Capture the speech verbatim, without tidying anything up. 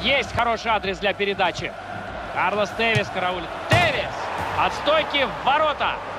Есть хороший адрес для передачи. Карлос Тевес караулит. Тевес! От стойки в ворота.